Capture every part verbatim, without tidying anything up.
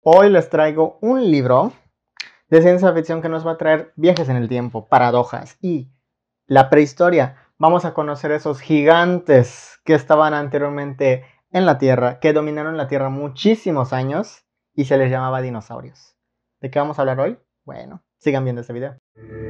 Hoy les traigo un libro de ciencia ficción que nos va a traer viajes en el tiempo, paradojas y la prehistoria. Vamos a conocer esos gigantes que estaban anteriormente en la Tierra, que dominaron la Tierra muchísimos años y se les llamaba dinosaurios. ¿De qué vamos a hablar hoy? Bueno, sigan viendo este video.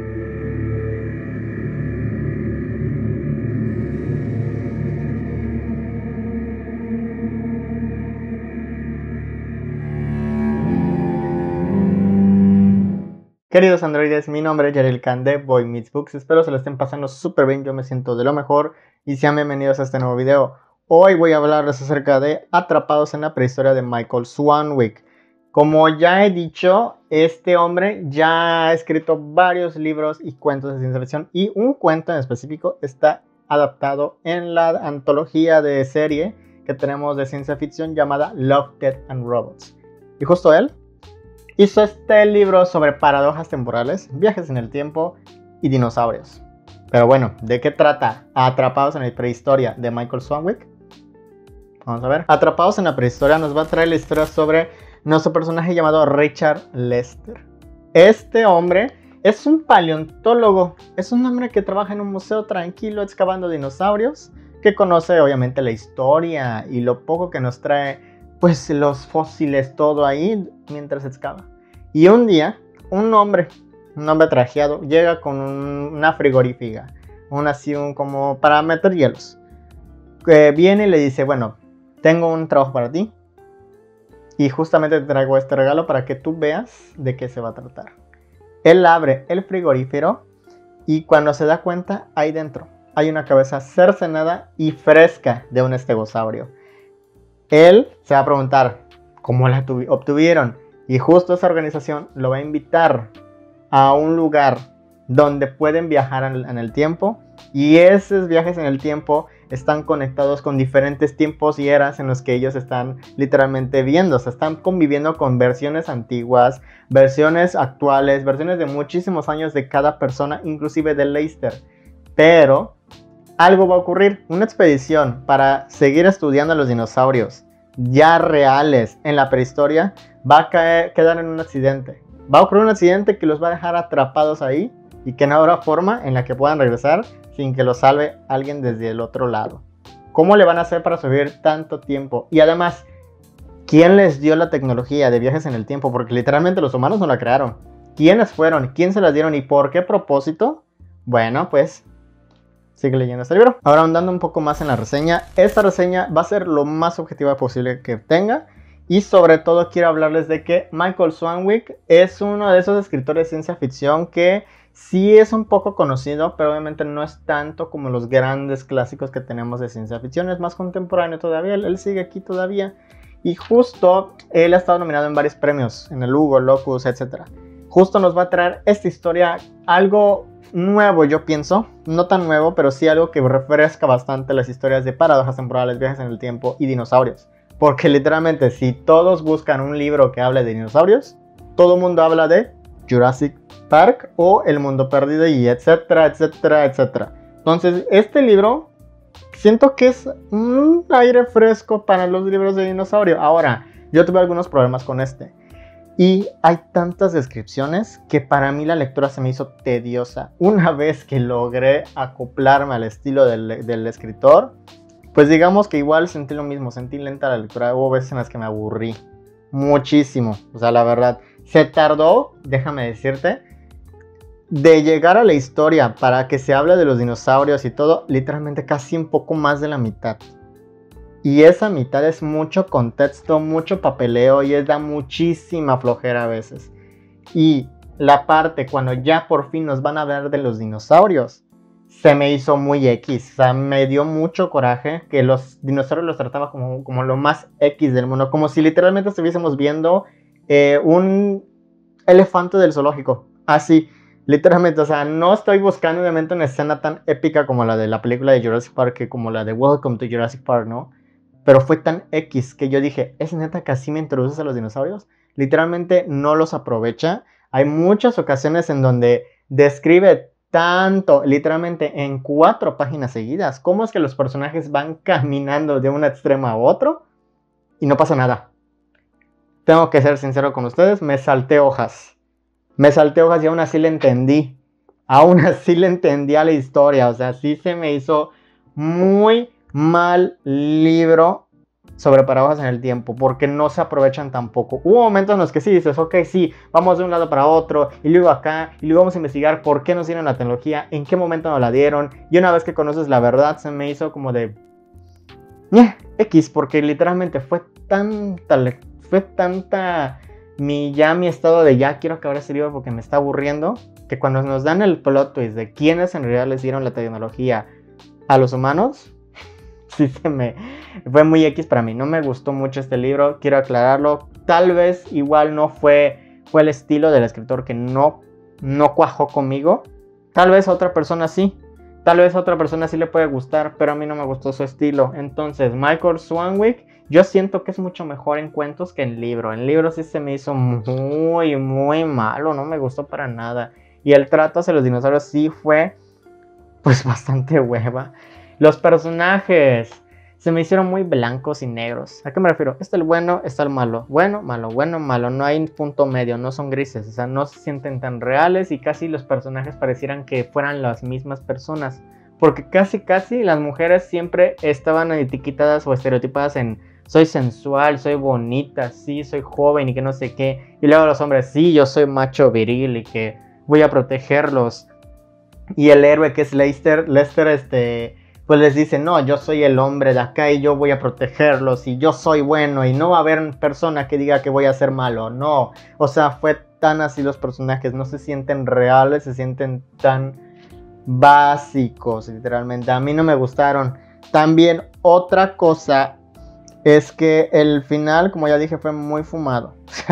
Queridos androides, mi nombre es Yarel Khan de Boy Meets Books. Espero se lo estén pasando súper bien, yo me siento de lo mejor y sean bienvenidos a este nuevo video. Hoy voy a hablarles acerca de Atrapados en la prehistoria de Michael Swanwick. Como ya he dicho, este hombre ya ha escrito varios libros y cuentos de ciencia ficción y un cuento en específico está adaptado en la antología de serie que tenemos de ciencia ficción llamada Love, Death and Robots. Y justo él hizo este libro sobre paradojas temporales, viajes en el tiempo y dinosaurios. Pero bueno, ¿de qué trata Atrapados en la prehistoria de Michael Swanwick? Vamos a ver. Atrapados en la prehistoria nos va a traer la historia sobre nuestro personaje llamado Richard Lester. Este hombre es un paleontólogo, es un hombre que trabaja en un museo tranquilo excavando dinosaurios, que conoce obviamente la historia y lo poco que nos trae, pues los fósiles, todo ahí mientras excava. Y un día, un hombre, un hombre trajeado, llega con un, una frigorífica, una así un, como para meter hielos. Que viene y le dice, bueno, tengo un trabajo para ti. Y justamente te traigo este regalo para que tú veas de qué se va a tratar. Él abre el frigorífero y cuando se da cuenta, ahí dentro hay una cabeza cercenada y fresca de un estegosaurio. Él se va a preguntar cómo la obtuvieron y justo esa organización lo va a invitar a un lugar donde pueden viajar en el tiempo y esos viajes en el tiempo están conectados con diferentes tiempos y eras en los que ellos están literalmente viendo, o sea, están conviviendo con versiones antiguas, versiones actuales, versiones de muchísimos años de cada persona, inclusive de Lester. Pero algo va a ocurrir, una expedición para seguir estudiando a los dinosaurios ya reales en la prehistoria va a caer, quedar en un accidente. Va a ocurrir un accidente que los va a dejar atrapados ahí y que no habrá forma en la que puedan regresar sin que los salve alguien desde el otro lado. ¿Cómo le van a hacer para sobrevivir tanto tiempo? Y además, ¿quién les dio la tecnología de viajes en el tiempo? Porque literalmente los humanos no la crearon. ¿Quiénes fueron? ¿Quién se las dieron? ¿Y por qué propósito? Bueno, pues sigue leyendo este libro. Ahora ahondando un poco más en la reseña. Esta reseña va a ser lo más objetiva posible que tenga. Y sobre todo quiero hablarles de que Michael Swanwick es uno de esos escritores de ciencia ficción que sí es un poco conocido, pero obviamente no es tanto como los grandes clásicos que tenemos de ciencia ficción. Es más contemporáneo todavía, él, él sigue aquí todavía. Y justo él ha estado nominado en varios premios, en el Hugo, Locus, etcétera. Justo nos va a traer esta historia, algo nuevo yo pienso, no tan nuevo, pero sí algo que refresca bastante las historias de paradojas temporales, viajes en el tiempo y dinosaurios. Porque literalmente si todos buscan un libro que hable de dinosaurios, todo el mundo habla de Jurassic Park o El Mundo Perdido y etcétera, etcétera, etcétera. Entonces este libro siento que es un aire fresco para los libros de dinosaurio. Ahora, yo tuve algunos problemas con este. Y hay tantas descripciones que para mí la lectura se me hizo tediosa. Una vez que logré acoplarme al estilo del, del escritor, pues digamos que igual sentí lo mismo, sentí lenta la lectura. Hubo veces en las que me aburrí muchísimo, o sea, la verdad. Se tardó, déjame decirte, de llegar a la historia para que se hable de los dinosaurios y todo, literalmente casi un poco más de la mitad. Y esa mitad es mucho contexto, mucho papeleo y es da muchísima flojera a veces. Y la parte cuando ya por fin nos van a hablar de los dinosaurios, se me hizo muy X. O sea, me dio mucho coraje que los dinosaurios los trataba como, como lo más X del mundo. Como si literalmente estuviésemos viendo eh, un elefante del zoológico. Así, literalmente. O sea, no estoy buscando obviamente una escena tan épica como la de la película de Jurassic Park, que como la de Welcome to Jurassic Park, ¿no? Pero fue tan X que yo dije, ¿es neta que así me introduces a los dinosaurios? Literalmente no los aprovecha. Hay muchas ocasiones en donde describe tanto, literalmente en cuatro páginas seguidas, cómo es que los personajes van caminando de un extremo a otro y no pasa nada. tengo que ser sincero con ustedes, me salté hojas. Me salté hojas y aún así le entendí. Aún así le entendí a la historia. O sea, sí se me hizo muy mal libro sobre paradojas en el tiempo, porque no se aprovechan tampoco. Hubo momentos en los que sí dices, ok, sí, vamos de un lado para otro, y luego acá, y luego vamos a investigar por qué nos dieron la tecnología, en qué momento nos la dieron, y una vez que conoces la verdad, se me hizo como de... Eh, X, porque literalmente fue tanta, fue tanta mi, ya mi estado de ya quiero acabar este libro porque me está aburriendo, que cuando nos dan el plot twist de quiénes en realidad les dieron la tecnología a los humanos, sí se me... fue muy X para mí. No me gustó mucho este libro, quiero aclararlo. Tal vez igual no fue, fue el estilo del escritor que no, no cuajó conmigo. Tal vez a otra persona sí. Tal vez a otra persona sí le puede gustar, pero a mí no me gustó su estilo. Entonces, Michael Swanwick, yo siento que es mucho mejor en cuentos que en libro. En libro sí se me hizo muy, muy malo. No me gustó para nada. Y el trato hacia los dinosaurios sí fue, pues, bastante hueva. Los personajes se me hicieron muy blancos y negros. ¿A qué me refiero? Está el bueno, está el malo. Bueno, malo, bueno, malo. No hay punto medio, no son grises. O sea, no se sienten tan reales y casi los personajes parecieran que fueran las mismas personas. Porque casi, casi las mujeres siempre estaban etiquetadas o estereotipadas en soy sensual, soy bonita, sí, soy joven y que no sé qué. Y luego los hombres, sí, yo soy macho viril y que voy a protegerlos. Y el héroe que es Lester, Lester, este... pues les dice, no, yo soy el hombre de acá y yo voy a protegerlos y yo soy bueno y no va a haber persona que diga que voy a ser malo, no. O sea, fue tan así los personajes, no se sienten reales, se sienten tan básicos, literalmente. A mí no me gustaron. También otra cosa es que el final, como ya dije, fue muy fumado.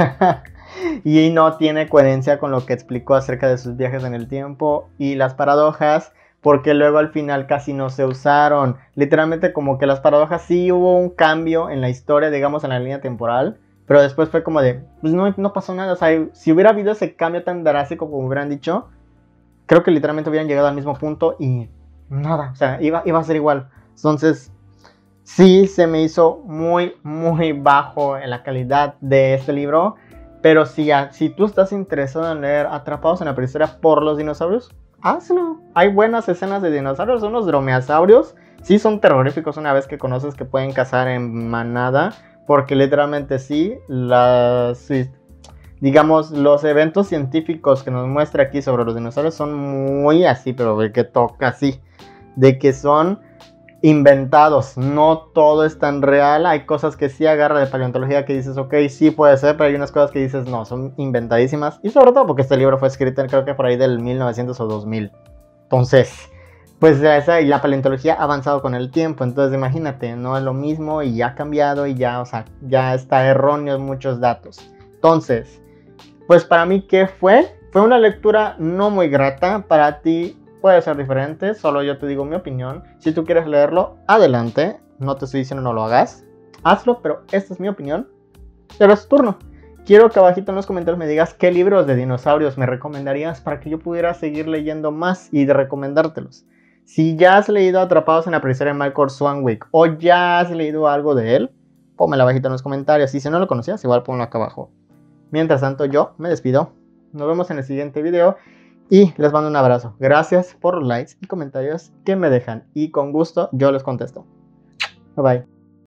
Y no tiene coherencia con lo que explicó acerca de sus viajes en el tiempo y las paradojas. Porque luego al final casi no se usaron. Literalmente como que las paradojas sí hubo un cambio en la historia, digamos en la línea temporal. Pero después fue como de, pues no, no pasó nada. O sea, si hubiera habido ese cambio tan drástico como hubieran dicho, creo que literalmente hubieran llegado al mismo punto y nada. O sea, iba, iba a ser igual. Entonces, sí se me hizo muy, muy bajo en la calidad de este libro. Pero si, si tú estás interesado en leer Atrapados en la Prehistoria por los dinosaurios, hazlo. Hay buenas escenas de dinosaurios. Son los dromeosaurios. Sí son terroríficos una vez que conoces que pueden cazar en manada. Porque literalmente sí, las, digamos, los eventos científicos que nos muestra aquí sobre los dinosaurios son muy así, pero de que toca así. De que son inventados, no todo es tan real. Hay cosas que sí agarra de paleontología que dices, ok, sí puede ser, pero hay unas cosas que dices, no, son inventadísimas. Y sobre todo porque este libro fue escrito creo que por ahí del mil novecientos o dos mil. Entonces, pues esa, y la paleontología ha avanzado con el tiempo. Entonces imagínate, no es lo mismo y ya ha cambiado y ya, o sea, ya está erróneo en muchos datos. Entonces, pues para mí, ¿qué fue? Fue una lectura no muy grata. Para ti puede ser diferente, solo yo te digo mi opinión. Si tú quieres leerlo, adelante. No te estoy diciendo no lo hagas. Hazlo, pero esta es mi opinión. Y ahora es tu turno. Quiero que abajito en los comentarios me digas qué libros de dinosaurios me recomendarías para que yo pudiera seguir leyendo más y de recomendártelos. Si ya has leído Atrapados en la Prehistoria de Michael Swanwick o ya has leído algo de él, pónmelo abajito en los comentarios. Y si no lo conocías, igual ponlo acá abajo. Mientras tanto, yo me despido. Nos vemos en el siguiente video. Y les mando un abrazo. Gracias por los likes y comentarios que me dejan. Y con gusto yo les contesto. Bye bye.